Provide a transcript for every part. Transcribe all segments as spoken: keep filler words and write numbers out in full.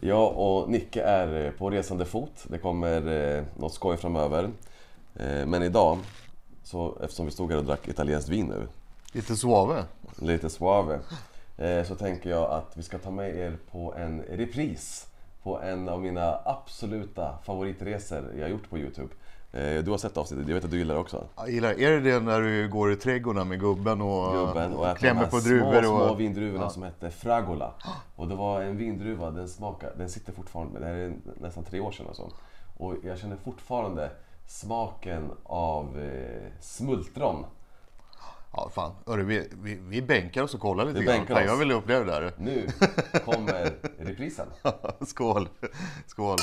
Jag och Nicke är på resande fot. Det kommer eh, något skoj framöver. Eh, men idag, så, eftersom vi stod här och drack italienskt vin nu. Lite suave. Lite suave. Eh, så tänker jag att vi ska ta med er på en repris på en av mina absoluta favoritresor jag har gjort på YouTube. Eh, du har sett avsnittet, jag vet att du gillar det också. Jag gillar. Är det det när du går i trädgården med gubben och, gubben och klämmer på druvor? Små, och... små vindruvorna ja. Som hette Fragola. Och det var en vindruva, den smakar, den sitter fortfarande, det här är nästan tre år sedan och så. Och jag känner fortfarande smaken av eh, smultron. Ja, fan. Hörru, vi, vi, vi bänkar oss och kollar lite vi grann. Oss. Jag vill uppleva det där. Nu kommer reprisen. Skål. Skål.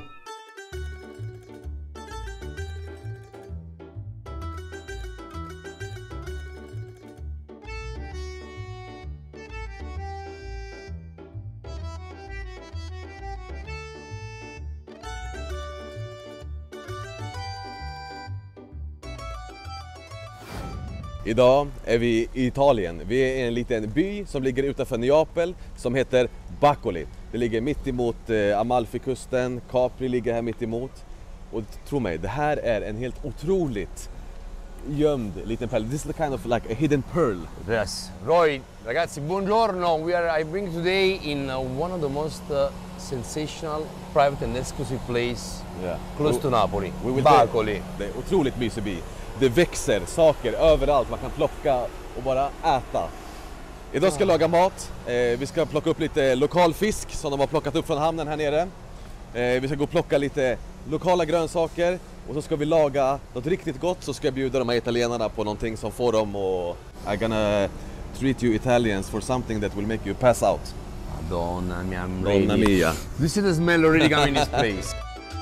Idag är vi i Italien. Vi är i en liten by som ligger utanför Neapel som heter Bacoli. Det ligger mitt emot eh, Amalfikusten, Capri ligger här mitt emot. Och tro mig, det här är en helt otroligt gömd liten pärla. This is a kind of like a hidden pearl. Yes. Roy, ragazzi, buongiorno. We are I bring today in uh, one of the most uh, sensational, private and exclusive place yeah. close we, to Napoli. We will Bacoli. Det är otroligt mysig by. Det växer saker överallt, man kan plocka och bara äta. Idag ska jag laga mat, eh, vi ska plocka upp lite lokal fisk som de har plockat upp från hamnen här nere. Eh, vi ska gå och plocka lite lokala grönsaker och så ska vi laga något riktigt gott, så ska jag bjuda de här italienarna på någonting som får dem och I'm gonna treat you Italians for something that will make you pass out. Madonna mia, I'm Donna ready. mia. You see the smell already coming in this place.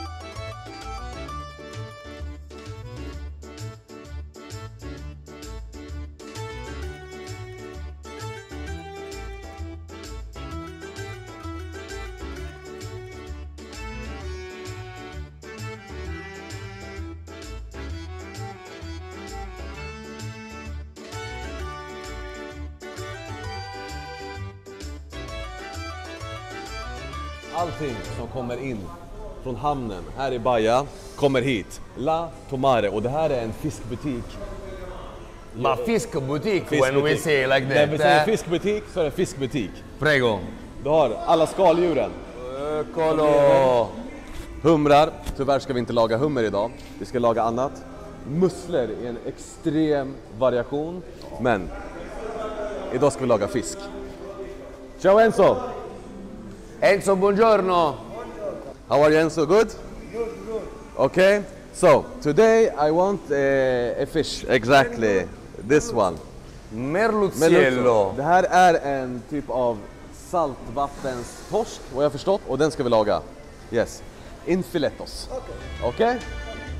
Allting som kommer in från hamnen här i Baia kommer hit. La Tomare, och det här är en fiskbutik. Ma fiskbutik, Fiskbutik. when we say like that. När vi säger fiskbutik så är det en fiskbutik. Prego. Du har alla skaldjuren. Eccolo. Humrar. Tyvärr ska vi inte laga hummer idag. Vi ska laga annat. Musslor i en extrem variation. Men idag ska vi laga fisk. Ciao Enzo! Enzo, buongiorno. How are you, Enzo? Good? Good, good. Okay, so today I want uh, a fish, exactly this one. Merluziello. Det här är en typ av saltvattenstorsk, vad jag förstått, och den ska vi laga. Yes, in filetos. Okej? Okay. Okay?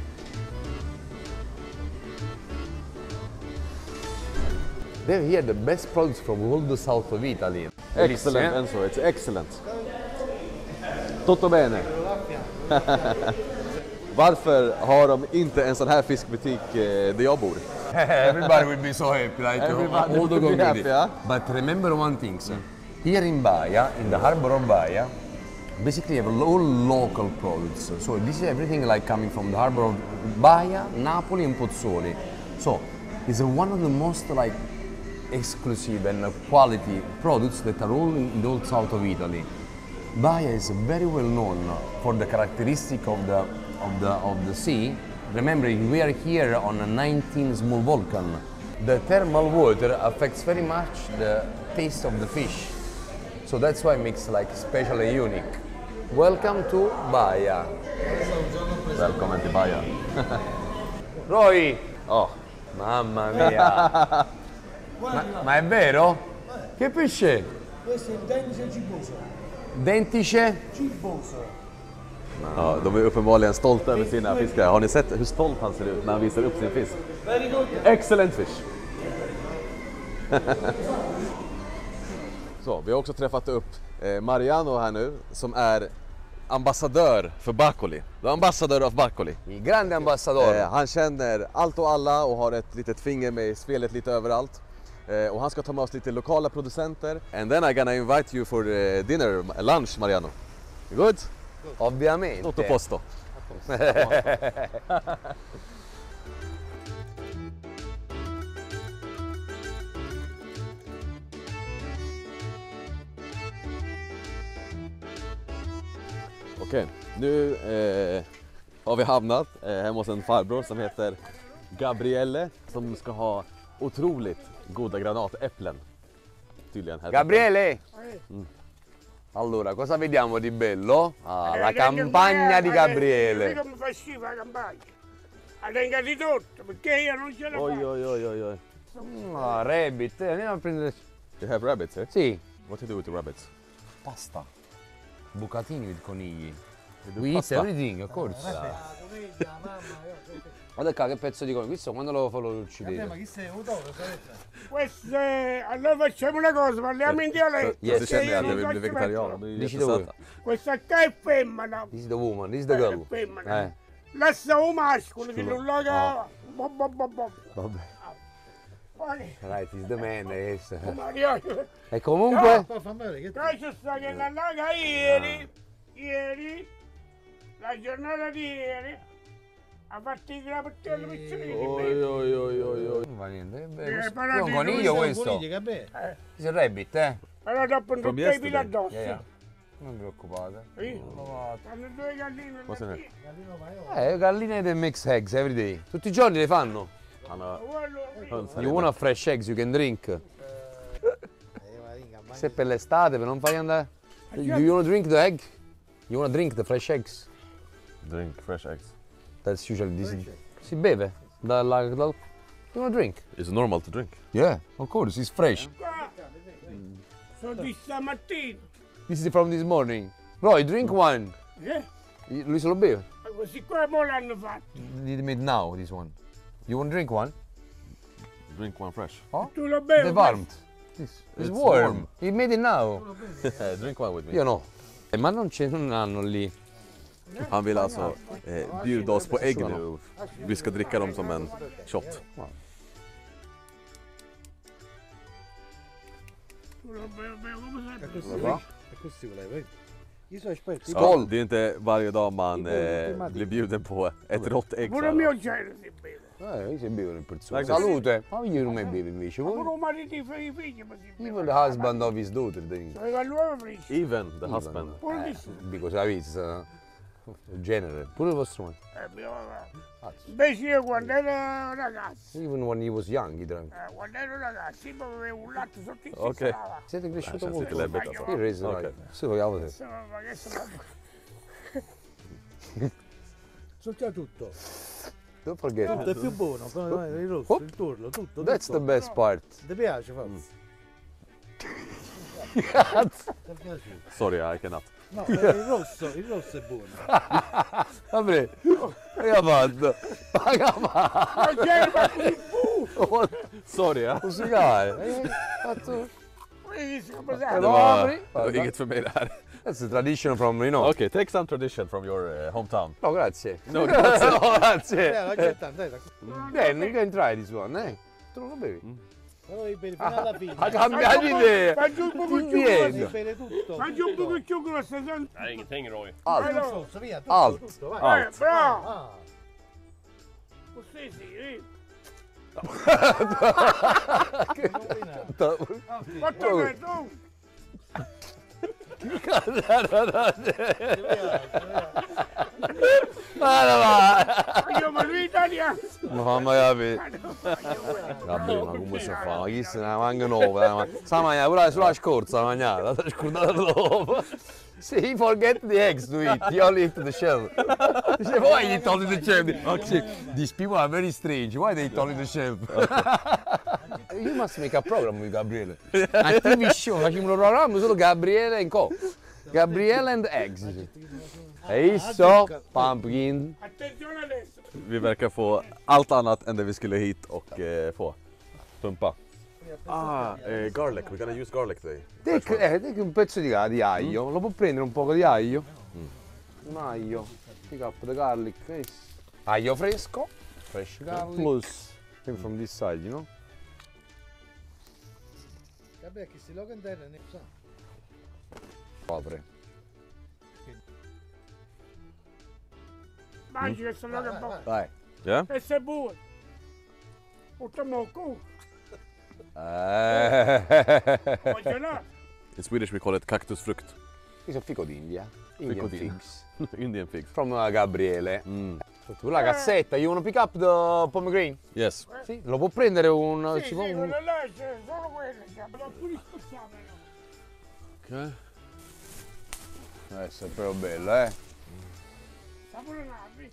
They're here the best products from all the south of Italy. Excellent, Enzo, it's excellent. Tutto bene. Varför har de inte en sån här fiskbutik eh, där jag bor? Everybody will be so happy, like Everybody all the will be happy, community. yeah? But remember one thing, sir. Here in Baia, in the harbor of Baia, basically you have all local products. So this is everything like coming from the harbor of Baia, Napoli and Pozzuoli. So it's one of the most like exclusive and quality products that are all in the old south of Italy. Baia is very well known for the characteristic of the of the of the sea. Remembering we are here on a nineteen small volcan. The thermal water affects very much the taste of the fish. So that's why it makes like special and unique. Welcome to Baia. Välkommen till Baia. Roy! Oh. Mamma mia! ma, ma è vero? Che pesce? Questo è il dentice cibboso. Dentice? Cibboso. Ja, de är uppenbarligen stolta över sina fiskar. Har ni sett hur stolt han ser ut när han visar upp sin fisk? Very good. Excellent fish! Så, vi har också träffat upp eh, Mariano här nu, som är ambassadör för Bacoli. The ambassador of Bacoli. Il grande ambassador. Eh, han känner allt och alla och har ett litet finger med i spelet lite överallt. Eh, och han ska ta med oss lite lokala producenter. And then I'm gonna invite you for uh, dinner, lunch, Mariano. Good? Ovviamente. Tutto a posto. Okej, nu eh, har vi hamnat eh, hemma hos en farbror som heter Gabriele som ska ha otroligt goda granatäpplen. Tydligen. Här. Gabriele! Allora, cosa vediamo di bello? Ah, la campagna di Gabriele. Come fa schifo la campagna? La tenga di tutto, perché io non ce la Oj, faccio. oj, oj, oj, oj. Ah, rabbit, eh, andiamo a prendere... You have rabbits here? Sì. What do you do with the rabbits? Pasta. Bucatini with conigli. do We eat pasta. everything, of course. Guarda qua che pezzo di coniglio. Questo quando lo, lo Vabbè, ma uccidete? chi sei? Autore, sapete? Questo è... Allora facciamo una cosa, parliamo in dialetto. Yes, perché Känner io jag att non jag vill so bli ci vegetarian. mettere. De är Dici jättesöta. Questa qua è femmina. This is the woman, this is the girl. È femmina. Eh, Lascia un maschio che non lo Ah. Bob, bob, bob, bob. vabbè. Poi, Right, this is the man, yes. Mario, E comunque... Poi fammi vedere che noi ci sta che la naga ieri, ieri, la giornata di ieri, ha fatto i grappatelli piccolini. Oj, oj, oj, oj, oj. Non va niente, è Eh, questo- però è un di- coniglio questo. Conigli, che bello. This is a rabbit, eh? Però dopo non From ti pila yesterday. addosso. Yeah, yeah. Non vi preoccupate. Sì. L'ho lavato. Hanno due galline. Cosa ne- mattina. Eh, galline del mix eggs every day. Tutti i giorni le fanno. Han har Quello- höns här You inne. want fresh eggs you can drink. Se per l'estate, per non fai andare... Do you want to drink the egg? You want to drink the fresh eggs? Drink fresh eggs. That's usually this. Si beve. Dalla, dal... You want to drink? Is it normal to drink? Yeah, of course, it's fresh. Qua. Sono di stamattina. This is from this morning. Roy, drink one. Eh? Lui se lo beve. Ma questi qua mo l'hanno fatto. Need made now, this one. You want to drink one? Drink one fresh. Tu lo bevi? It's warm. This. It's, It's warm. warm. He made it now. Drink one with me. Io no. Eh, ma non ce non hanno lì. Han vill alltså eh, bjuda oss på ägg nu. Vi ska dricka dem som en shot. Tu lo bevi, bevi, come E sai? così, e così volevo. Io sono esperto. Ja, det är inte varje dag man eh, blir bjuden på ett rått ägg. så Pure här. mio genere si beve. Eh, io si bevono il persone. Like this. Salute. Ma io non mi bevo invece. Pure Voi? un marito di figli figli ma si beve. Even the husband of his daughter drink. Aveva l'uovo fresco. Even the husband. Pure di su. Because la pizza. Genere. Pure il vostro man. Eh, mio papà. Invece io quando ero ragazzo, Even when he was young, he drank. eh, quando ero ragazzo, io bevevo un latte sotto il Ok. sistema. Siete cresciuto Lascia molto. siete le beta. Io reso Ok. like. Sì, vogliamo te. Ma che sono... Soprattutto. Don't forget. Tutto è più buono, però il rosso, il turlo, tutto. That's the tutto. best part. Ti piace, Fabio? Ti piace? Sorry, I cannot. No, eh, il rosso, il rosso è buono. Vabbè, che ha fatto? Ma che ha fatto? Non c'era ma così fu! Sorry, ja. Musicale. Eh, fatto. Qui si Eh, Det pensava. var, apri. det var inget för mig det här. That's a tradition from, you know. Okay, take some tradition from your uh, hometown. No, grazie. No, grazie. No, grazie. Eh, accettando, dai, dai. Eh, you can try this one, eh. Tu non lo bevi? Però devi bere fino alla fine. Ha cambiato idea. Faccio un po' Ti più viene. Devi bere tutto. Faccio un po' più grosso. Non... Nej, ingenting Roy. Alto. Il rosso, via, tutto, Alt. tutto, vai. Alt. Eh, bravo! Ah, Così sì, eh. non rovinare. Quanto che tu? Io ma lui italiano. Ma fammi capire. Vabbè, ma come si fa? Ma chi se ne manca nuova? eh, ma- Sa mangiare pure sulla scorza, la mangiata, l'ho scordata dopo. See, he forget the eggs to eat, he only eat the shell. Dice, why you eat only the shell? Dice, these people are very strange, why they eat only the shell? You must make a program with Gabriele. A T V show, facciamo un programma solo Gabriele and co. Gabriele and eggs. E isso, pumpkin. Attenzione adesso. Vi verkar få allt annat än det vi skulle hit och eh, få. Pumpa. Ah, eh, garlic. We're gonna use garlic today. Take, eh, take un pezzo di, di aglio, lo può prendere un po' di aglio? Un aglio, pick up the garlic, yes. Aglio fresco, fresh garlic. Plus, maybe from this side, you know? Vabbè, che si loga in terra ne sa. Apre. Mangi questo là che è buono. Vai. Yeah? Questo è buono. Portiamo il culo. Eh. Vogliono. In Swedish we call it cactusfrukt. Questo è fico d'India. Indian Fico d'India. figs. Indian figs. From uh, Gabriele. Mm. Tu la cassetta, you wanna pick up the pomegranate? Yes. Sì, lo può prendere un... Sì, ci sì, può un- quello là, c'è solo quello, c'è, però pure spezzato. Okay. Questo è proprio bello, eh. Sta pure navi.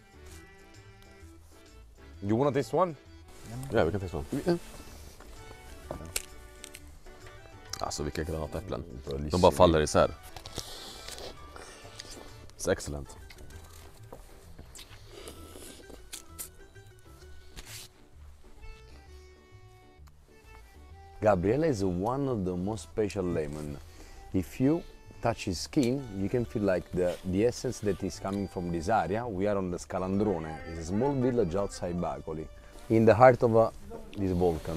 You wanna taste one? Ja, vi kan testa dem. Alltså vilka granatäpplen. De bara faller isär. It's excellent. Gabriele is one of the most special lemon. If you touch his skin, you can feel like the, the essence that is coming from this area. We are on the Scalandrone. It's a small village outside Bacoli, in the heart of uh, this volcan.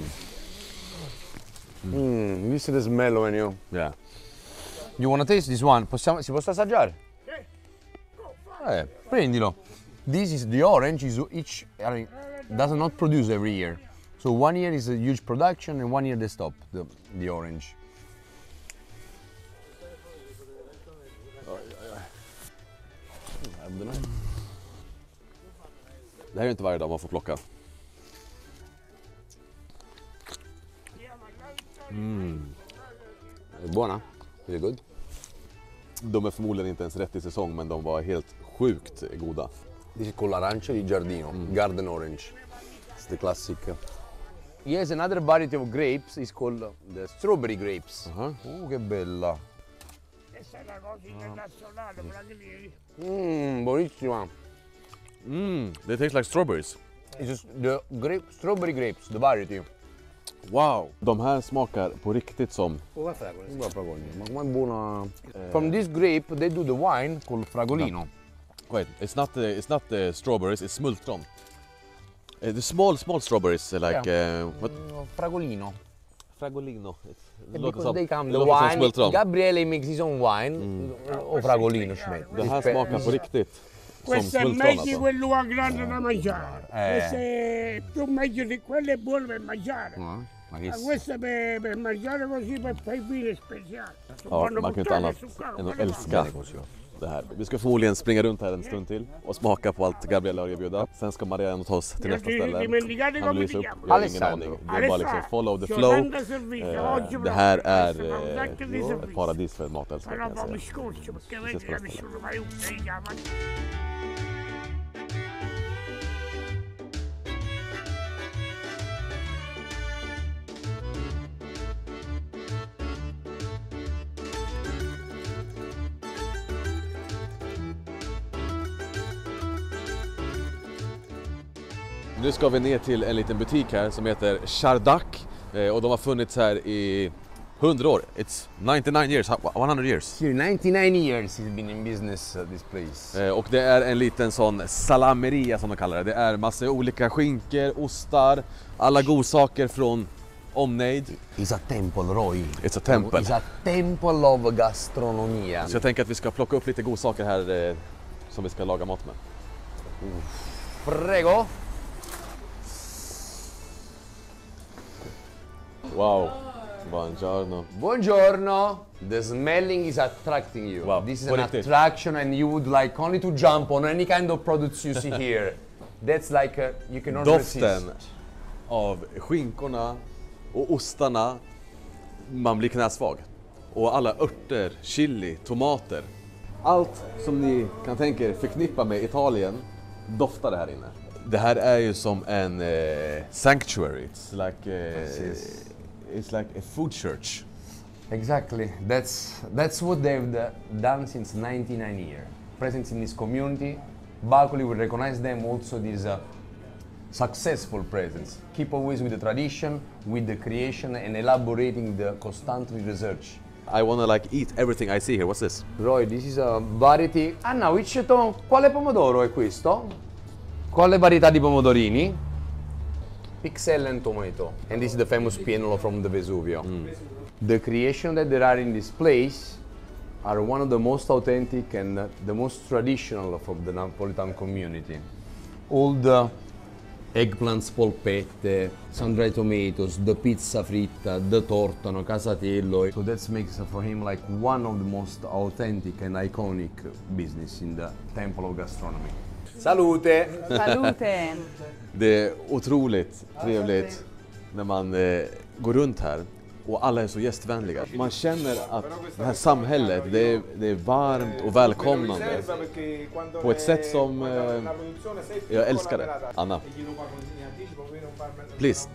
Mm, you see the smell when you... Yeah. You wanna taste this one? Possiamo, si può assaggiare? Eh, prendilo. This is the orange, is each, I mean, does not produce every year. So one year is a huge production and one year they stop, the, the orange. Det här är inte varje dag man får plocka. È buona? Is it good? De är förmodligen inte ens rätt i säsong, men de var helt sjukt goda. This is called arancia di giardino, garden orange. It's the classic. Yes, another variety of grapes is called uh, the strawberry grapes. Uh-huh. Oh, che bella. Questa è una cosa internazionale, quella che vieni. Mmm, buonissima. Mm, they taste like strawberries. It's just the grape, strawberry grapes, the variety. Wow! De här smakar på riktigt som... Uva fragola. Uva fragolino, ma com'è buona. From this grape they do the wine called fragolino. Wait, it's not the, it's not the strawberries, it's smultron. Uh, the small, small strawberries, uh, like... Uh, what? Mm, fragolino. Fragolino. It's, det And låter because som, they come det the låter som wine, smultron. Gabriele makes his own wine, o fragolino smet. Det här smakar på riktigt som Questo è smultron meglio alltså. quello a grande da mangiare. Eh. Questo è più meglio di quello, è buono per mangiare. Ma che Ma questo è per, per mangiare così, per fare vino speciale. Ja, man kan inte annat än att älska det här. Vi ska förmodligen springa runt här en stund till och smaka på allt Gabriele har att erbjuda. Sen ska Marianne ta oss till nästa ställe. Dimenticate come Analysa ti upp. chiami? Jag har ingen aning. Det är bara liksom follow the flow. Eh, det här är eh, ett paradis för matälskare Però kan jag poi mi säga. scoccio perché vedi che nessuno mai usa i chiamano. Nu ska vi ner till en liten butik här som heter Chardak eh, och de har funnits här i hundra år. It's ninety-nine years, one hundred years. Here, ninety-nine years he's been in business, uh, this place. Eh, och det är en liten sån salameria som de kallar det. Det är massa olika skinkor, ostar, alla godsaker från omnejd. It's a temple, Roy. It's a temple. It's a temple of gastronomia. Så jag tänker att vi ska plocka upp lite godsaker här eh, som vi ska laga mat med. Prego. Wow, buongiorno. Buongiorno. The smelling is attracting you. Wow, This is på an riktigt. attraction and you would like only to jump on any kind of products you see here. That's like uh, you cannot Doften resist. av skinkorna och ostarna, man blir knäsvag. Och alla örter, chili, tomater. Allt som ni kan tänka er förknippa med Italien doftar det här inne. Det här är ju som en eh, sanctuary. It's like, eh, it's like a food church. Exactly. That's that's what they've uh, done since ninety-nine years. Presence in this community. Bacoli will recognize them also this uh, successful presence. Keep always with the tradition, with the creation and elaborating the constantly research. I wanna like eat everything I see here. What's this? Roy, this is a variety. Anna, which to- quale pomodoro è questo? Quale varietà di pomodorini? Pixel and tomato. And this is the famous pienolo from the Vesuvio. The creation that there are in this place are one of the most authentic and uh, the most traditional of the Napolitan community. All the eggplants polpette, sun-dried tomatoes, the pizza fritta, the tortano, casatello. So that makes for him like one of the most authentic and iconic business in the temple of gastronomy. Salute! Salute! Det är otroligt trevligt när man eh, går runt här och alla är så gästvänliga. Man känner att det här samhället, det är, det är varmt och välkomnande på ett sätt som eh, jag älskar det. Anna, please.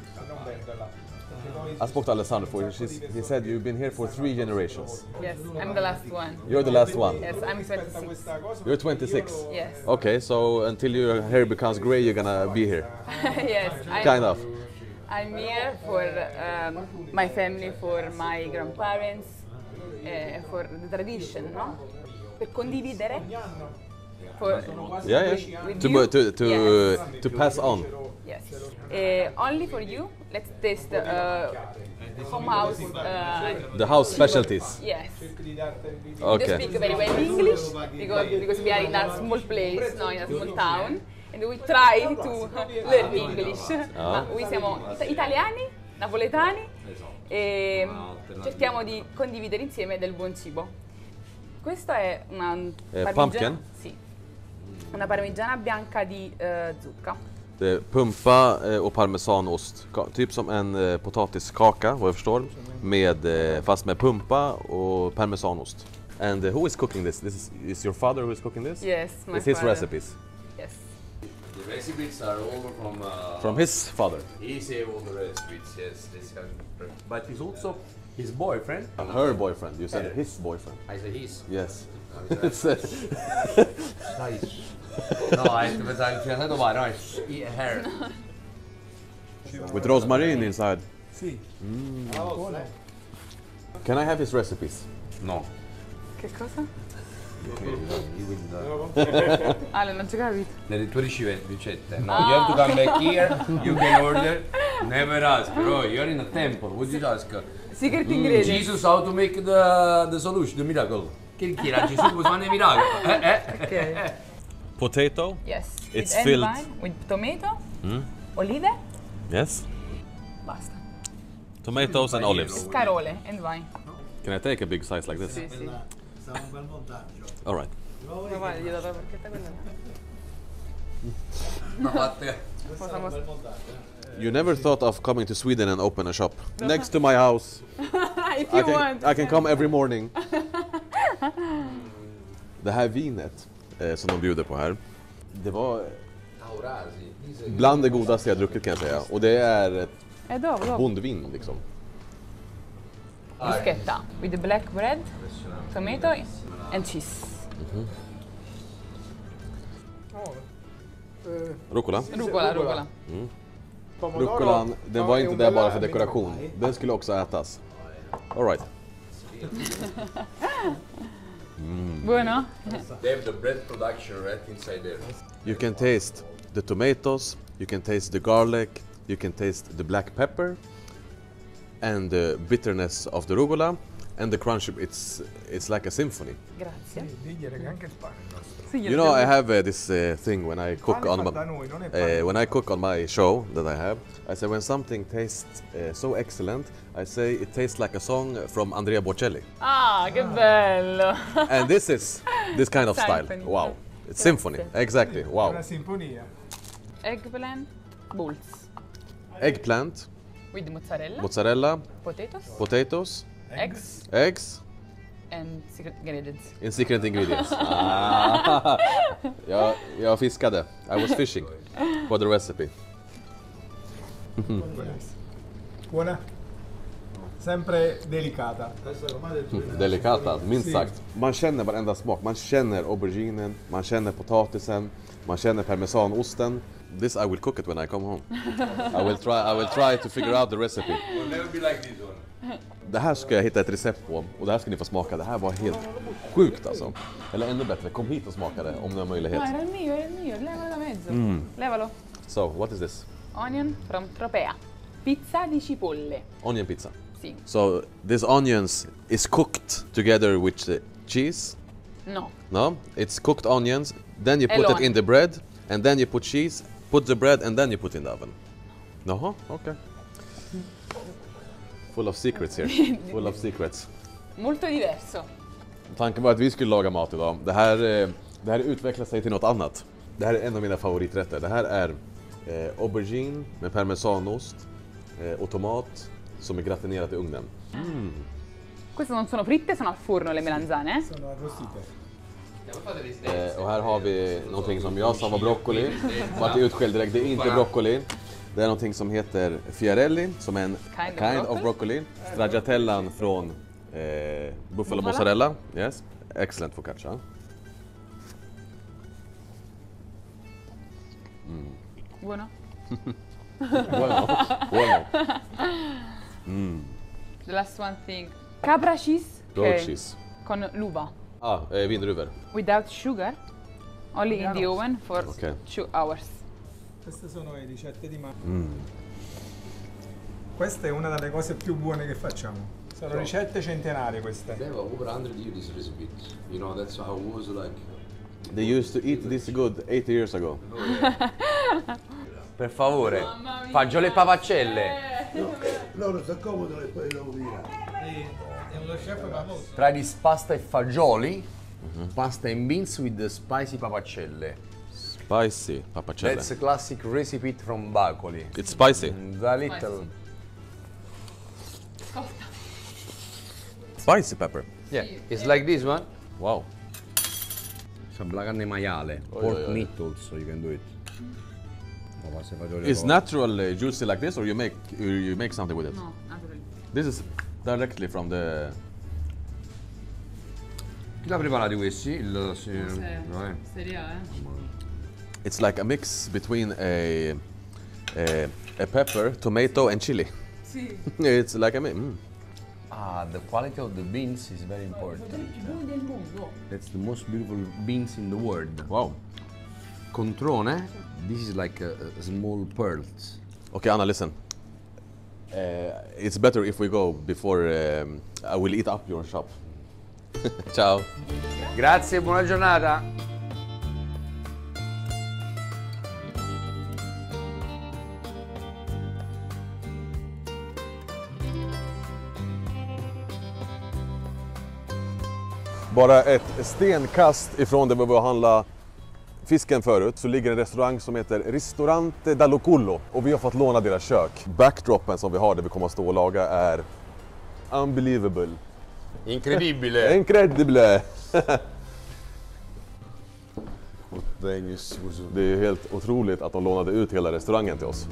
I spoke to Alessandro for She's, he said you've been here for three generations. Yes, I'm the last one. You're the last one. Yes, I'm twenty-six. You're twenty-six. Yes. Okay, so until your hair becomes gray, you're gonna be here. Yes. I'm, Kind of. I'm here for um, my family, for my grandparents, uh, for the tradition, no? Per condividere. For, Yeah, yeah. with To you? to to Yes. to pass on. Yes. Uh, only for you. Let's taste uh, home house. Uh, The house specialties. yes. We Okay. don't speak very well English because, because we are in a small place, no, in a small town, and we try to learn English. Ma noi siamo it- italiani, napoletani e cerchiamo di condividere insieme del buon cibo. Questa è una Eh, parmigiana, pumpkin? sì, una parmigiana bianca di eh, zucca. Det är pumpa eh, och parmesanost. Ka- Typ som en eh, potatiskaka, vad jag förstår. Med, eh, fast med pumpa och parmesanost. And uh, who is cooking this? This is, is your father who is cooking this? Yes, my It's his father. recipes. Yes. The recipes are all from... Uh, From his father. He saved all the recipes, yes. This kind of, but he's also his boyfriend. Her boyfriend. You said his boyfriend. I said his. Yes. It's, uh, No, I pensavo il fidanzato va, no, it's her. With rosemary inside. Sì. Can I have his recipes? No. Che cosa? Ale, non ci capito. Le tue ricev- ricette. No, you have to come back here, you can order. Never ask, bro, you're in a temple, what did you ask? Secret ingredients. Jesus, how to make the, the solution, the miracle. Che chi era Gesù può fare i miracoli? Eh, eh. Ok. Potato? Yes. It's with filled- wine, with tomato, olive, Yes. basta. Tomatoes and olives. Scarole and wine. Can I take a big size like this? Sì, sì. Stava un bel montaggio. All right. Ma guarda, gli ho dato la porchetta quella. Ma fatte. Cosa mos- You never thought of coming to Sweden and open a shop next to my house. If I you can, want. I can come every morning. Det här vinet eh, som de bjuder på här, det var bland det godaste jag druckit kan jag säga. Och det är ett Eh, dopo, dopo. bondvin liksom. Bruschetta with the black bread, tomato and cheese. Rucola. Rucola, rucola. Rucolan, den var inte där bara för dekoration. Den skulle också ätas. All right. Buono? They have the bread production right inside there. You can taste the tomatoes, you can taste the garlic, you can taste the black pepper and the bitterness of the rucola and the crunch. It's it's like a symphony. Grazie. Digliene che anche il pane è nostro. Sì, You know, I have uh, this uh, thing when I cook Pane on fatto da my noi, non è pane. uh, when I cook on my show that I have. I say when something tastes uh, so excellent, I say it tastes like a song from Andrea Bocelli. Ah, che bello! And this is this kind of style. Symphony. Wow, it's symphony. Exactly. Wow. Una sinfonia. Eggplant, balls Eggplant, with mozzarella, mozzarella, potatoes, potatoes, eggs eggs, and secret ingredients. in secret ingredients. Ah. jag, jag fiskade. I was fishing for the recipe. Buona? Sempre delicata. Delikata, minst sagt. Man känner varenda smak. Man känner auberginen, man känner potatisen, man känner parmesanosten. This I will cook it when I come home. I will try, I will try to figure out the recipe. Will never be like this one. Det här ska jag hitta ett recept på och det här ska ni få smaka. Det här var helt sjukt alltså. Eller ännu bättre, kom hit och smaka det om ni har möjlighet. No, era il mio, era il mio, levalo da mezzo. Levalo. So, what is this? Onion from Tropea. Pizza di cipolle. Onion pizza. Sì. So, this onions is cooked together with the cheese? No. No, it's cooked onions, then you put Alone. it in the bread, and then you put cheese, put the bread, and then you put in the oven. No, okay. Full of secrets here. Full of secrets. Molto diverso. Tanken var att vi skulle laga mat idag. Det här, eh, det här utvecklar sig till något annat. Det här är en av mina favoriträtter. Det här är eh, aubergine med parmesanost eh, och tomat som är gratinerat i ugnen. Mm. Queste non sono fritte, sono al forno le melanzane. Sono arrostite. Eh, och här har vi någonting som jag sa var broccoli. Vart det utskälld direkt, det är inte broccoli. Det är någonting som heter fiarelli, som är en Kind of kind of broccoli. Stracciatellan från eh, buffalo mozzarella. Yes, excellent focaccia. Buono. Bueno, bueno. Mm. The last one thing. Capra cheese. Goat che- cheese. Con l'uva. Ah, eh, vindruvor. Without sugar. Only in the oven for Ok. two hours. Queste sono le ricette di mamma. Questa è una delle cose più buone che facciamo. Sono ricette centenarie queste. They have over one hundred years this recipe. You know, that's how it was like. They used to eat this good eighty years ago. Per favore, fagioli e pavaccelle. Loro si accomodano e poi devo via. È uno chef famoso. Try this pasta e fagioli. Pasta and beans with the spicy pavaccelle. Spicy papacelle. That's a classic recipe from Bacoli. It's spicy. And a little. Spicy pepper. Yeah, it's like this one. Wow. Some la carne maiale. Oi, Pork oi, oi. meat also, you can do it. No, pasta e fagioli It's con- natural uh, juicy like this, or you make you, you make something with it? No, naturally. This is directly from the. Chi l'ha preparato questi? Il, sì, no, eh. Serie A, eh? It's like a mix between a a, a pepper, tomato, and chili. Sì. It's like a mi- mm. Ah, the quality of the beans is very important. del mondo. That's the most beautiful beans in the world. Wow. Controne, this is like a, a small pearls. Okay, Anna, listen. Uh, it's better if we go before um, I will eat up your shop. Ciao. Grazie, buona giornata. Bara ett stenkast ifrån där vi var och handla fisken förut så ligger en restaurang som heter Ristorante Dallo Cullo och vi har fått låna deras kök. Backdropen som vi har där vi kommer att stå och laga är unbelievable. Incredibile. Incredibile! Det är helt otroligt att de lånade ut hela restaurangen till oss.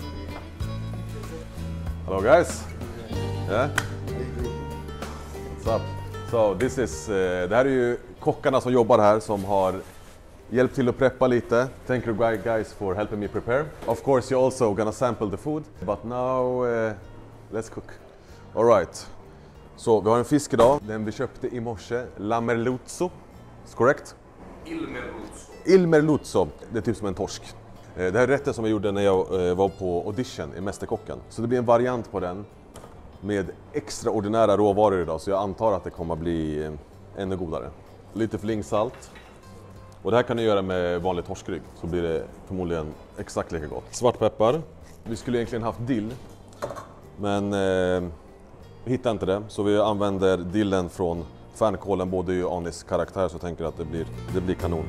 Hello guys! Yeah? What's up? So this is, uh, det här är ju kockarna som jobbar här som har hjälpt till att preppa lite. Thank you guys for helping me prepare. Of course you're also gonna sample the food. But now, uh, let's cook. Alright. Så vi har en fisk idag. Den vi köpte i morse. La merluzzo. Is correct? Il merluzzo. Il merluzzo. Det är typ som en torsk. Eh, Det här är rätten som jag gjorde när jag eh, var på audition i Mästerkocken. Så det blir en variant på den med extraordinära råvaror idag. Så jag antar att det kommer att bli eh, ännu godare. Lite flingsalt. Och det här kan ni göra med vanlig torskrygg. Så blir det förmodligen exakt lika gott. Svartpeppar. Vi skulle egentligen haft dill. Men eh, vi hittade inte det. Så vi använder dillen från fänkålen. Både i Anis karaktär så jag tänker att det blir, det blir kanon.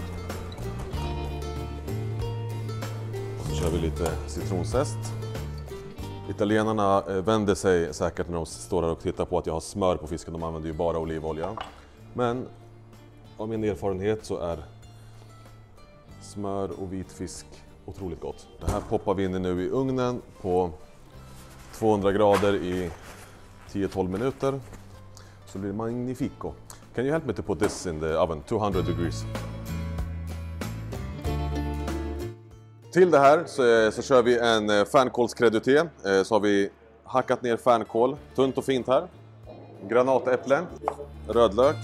Och så kör vi lite citronzest. Italienarna eh, vänder sig säkert när de står där och tittar på att jag har smör på fisken. De använder ju bara olivolja. Men av min erfarenhet så är smör och vit fisk otroligt gott. Det här poppar vi in i nu i ugnen på tvåhundra grader i tio till tolv minuter. Så blir det magnifico. Can you help me to put this in the oven, two hundred degrees? Till det här så, så kör vi en fänkålskreduté. Så har vi hackat ner fänkål, tunt och fint här. Granatäpple, rödlök.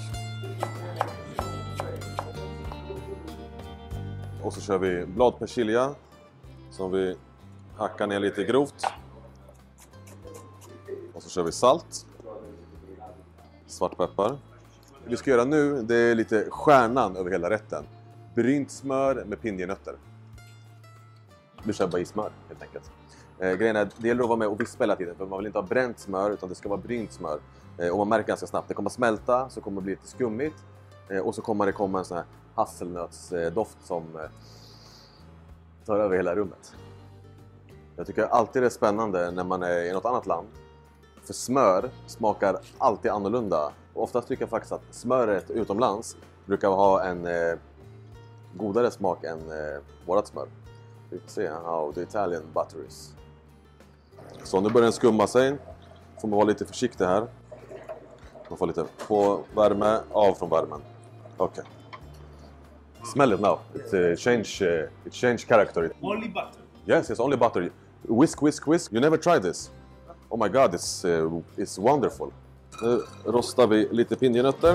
Och så kör vi bladpersilja som vi hackar ner lite grovt. Och så kör vi salt, svartpeppar, vi ska göra nu, det är lite stjärnan över hela rätten. Brynt smör med pinjenötter. Vi kör bara i smör helt enkelt. Eh, grejen är, det gäller att vara med och vispa hela tiden. För man vill inte ha bränt smör utan det ska vara brynt smör. Eh, och man märker ganska snabbt, det kommer att smälta, så kommer det bli lite skummigt. Eh, och så kommer det komma en sån här hasselnötsdoft som eh, tar över hela rummet. Jag tycker alltid det är spännande när man är i något annat land. För smör smakar alltid annorlunda. Och oftast tycker jag faktiskt att smöret utomlands brukar ha en eh, godare smak än eh, vårat smör. Vi får se how the Italian butter is. Så nu börjar den skumma sig. Får man vara lite försiktig här. Man får lite på värme, av från värmen. Okej. Okay. Smell it now. It uh, change, uh, it change character. Only butter. Yes, it's only butter. Whisk, whisk, whisk. You never tried this? Oh my god, it's, uh, it's wonderful. Nu rostar vi lite pinjenötter.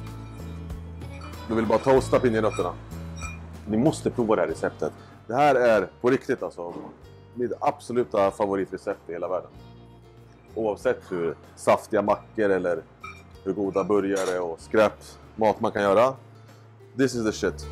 Du vill bara toasta pinjenötterna. Ni måste prova det här receptet. Det här är på riktigt alltså mitt absoluta favoritrecept i hela världen. Oavsett hur saftiga mackor eller hur goda burgare och skräp mat man kan göra. This is the shit.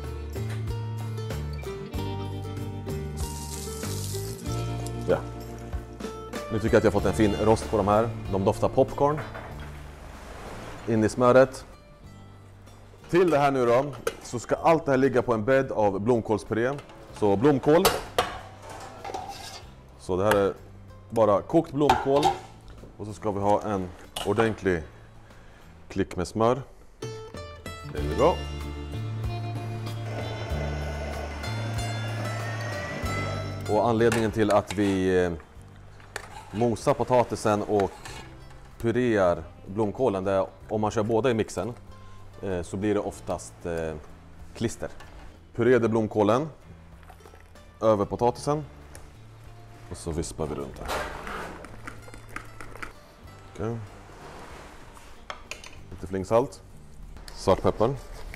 Ja. Nu tycker jag att jag har fått en fin rost på de här. De doftar popcorn. In i smöret. Till det här nu då så ska allt det här ligga på en bädd av blomkålspuré. Så blomkål. Så det här är bara kokt blomkål. Och så ska vi ha en ordentlig klick med smör. There we go. Och anledningen till att vi mosar potatisen och purear blomkålen, det är om man kör båda i mixen så blir det oftast klister. Purerade blomkålen över potatisen och så vispar vi runt här. Okay. Lite flingsalt, svartpeppar.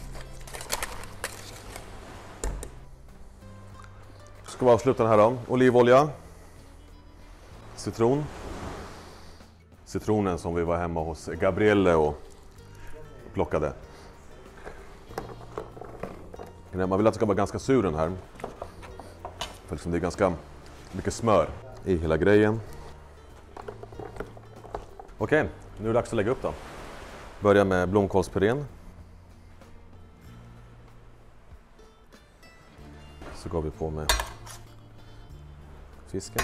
Ska vi avsluta den här då. Olivolja, citron. Citronen som vi var hemma hos Gabriele och plockade. Man vill att det ska vara ganska sur den här. För liksom det är ganska mycket smör i hela grejen. Okej, nu är det dags att lägga upp då. Börja med blomkålspurén. Så går vi på med fisken.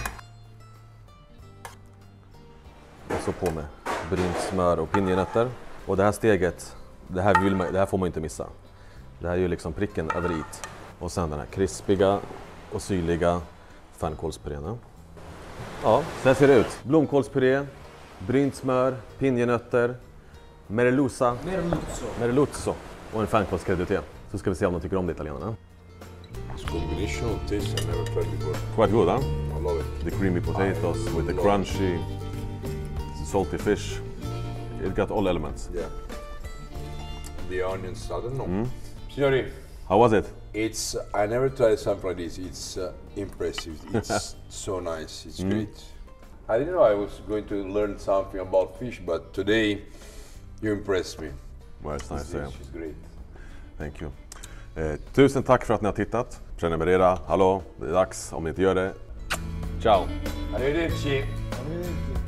Och så på med brynt smör och pinjenötter. Och det här steget, det här, vill man, det här får man inte missa. Det här är ju liksom pricken över it. Och sen den här krispiga och syrliga fänkålspurén. Ja, så här ser det ut. Blomkålspuré, brynt smör, pinjenötter, merluza, Merluzzo. merluzzo och en fänkålskreddité. Så ska vi se om de tycker om det, italienarna. This combination of taste I never tried before. Quite good, huh? I love it. The creamy potatoes with the crunchy, salty fish. It got all elements. Yeah. The onions, I don't know. Mm. Signori, How was it? it's I never tried something like this. It's uh, impressive. It's so nice. It's Mm. great. I didn't know I was going to learn something about fish, but today you impressed me. Well, it's nice. This Yeah. dish is great. Thank you. Eh, tusen tack för att ni har tittat. Prenumerera. Hallå, det är dags om ni inte gör det. Ciao! Arrivederci. Arrivederci.